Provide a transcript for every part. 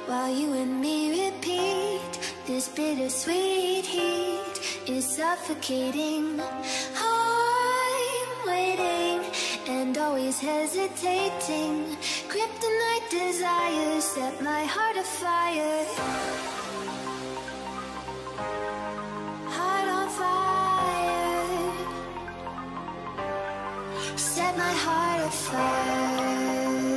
while you and me repeat. This bittersweet heat is suffocating. I'm waiting and always hesitating. Kryptonite desires set my heart afire. Heart on fire. Set my heart afire.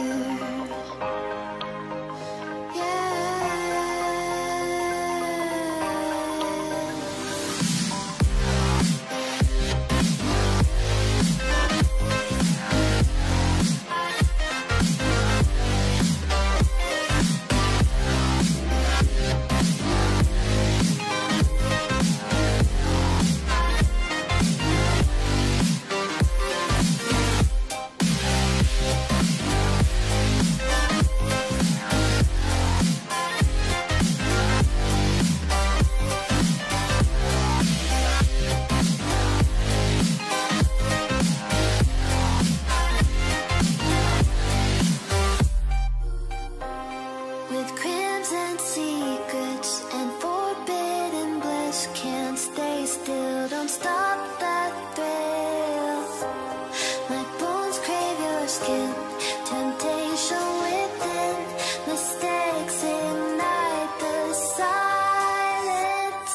With crimson secrets and forbidden bliss, can't stay still, don't stop that thrill. My bones crave your skin, temptation within, mistakes ignite the silence.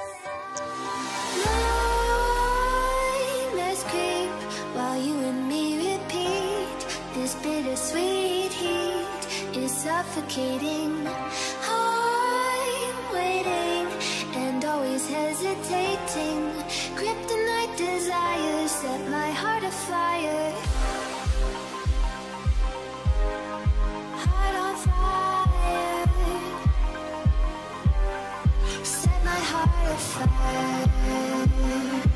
Nightmares creep while you and me repeat. This bittersweet heat is suffocating. I'm waiting and always hesitating. Kryptonite desires set my heart afire. Heart on fire. Set my heart afire.